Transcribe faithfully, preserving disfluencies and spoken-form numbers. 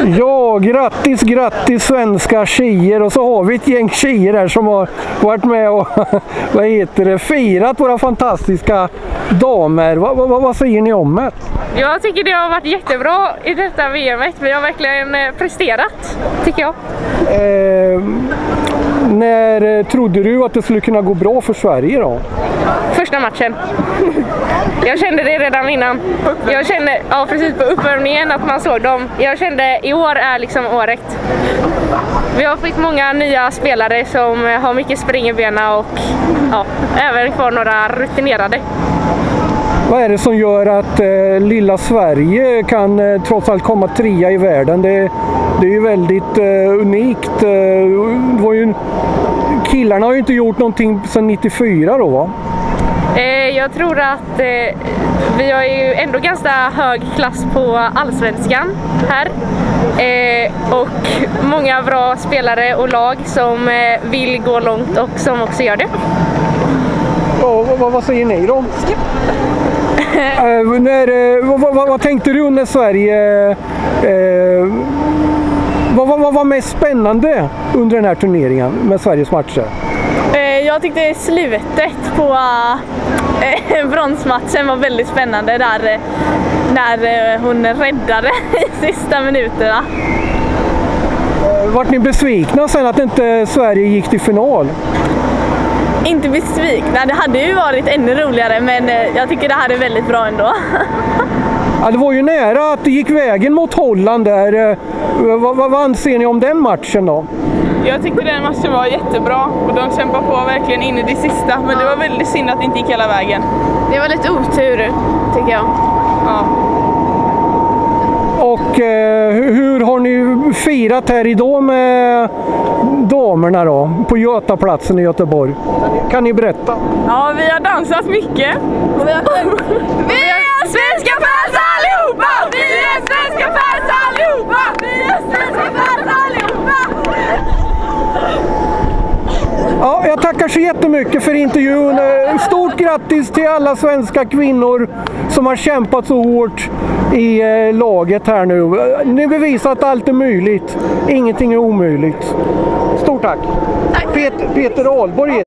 Ja, grattis, grattis svenska tjejer. Och så har vi ett gäng tjejer här som har varit med och vad heter det, firat våra fantastiska damer. Vad, vad, vad säger ni om det? Jag tycker det har varit jättebra i detta V M-et. Vi har verkligen presterat, tycker jag. Eh, när trodde du att det skulle kunna gå bra för Sverige då? Första matchen. Jag kände det redan innan. Jag kände, ja precis på uppvärmningen att man såg dem. Jag kände i år är liksom året. Vi har fått många nya spelare som har mycket spring i benen och ja, även kvar några rutinerade. Vad är det som gör att eh, lilla Sverige kan eh, trots allt komma trea i världen? Det, det är ju väldigt eh, unikt. Eh, det var ju, killarna har ju inte gjort någonting sedan nittiofyra då, va? Eh, jag tror att eh, vi har ju ändå ganska hög klass på allsvenskan här. Eh, och många bra spelare och lag som eh, vill gå långt och som också gör det. Ja, vad, vad säger ni då? äh, när, äh, vad, vad, vad tänkte du när Sverige... Äh, vad, vad, vad var mest spännande under den här turneringen med Sveriges matcher? Jag tyckte slutet på äh, bronsmatchen var väldigt spännande där, när hon räddade i sista minuterna. Vart ni besvikna sen att inte Sverige gick till final? Inte besvikna, det hade ju varit ännu roligare, men jag tycker det här är väldigt bra ändå. Ja, det var ju nära att det gick vägen mot Holland där. Vad, vad, vad anser ni om den matchen då? Jag tyckte den matchen var jättebra och de kämpar på verkligen in i det sista, men det var väldigt synd att det inte gick hela vägen. Det var lite otur, tycker jag. Ja. Och eh, hur har ni firat här idag med damerna då, på Götaplatsen i Göteborg? Kan ni berätta? Ja, vi har dansat mycket. Och vi, har... vi är svenska fans allihopa! Vi är svenska fans allihopa! Vi är svenska fans allihopa! Ja, jag tackar så jättemycket för intervjun. Stort grattis till alla svenska kvinnor som har kämpat så hårt i laget här nu. Ni bevisar att allt är möjligt. Ingenting är omöjligt. Stort tack. Tack. Pet- Peter Ahlborg.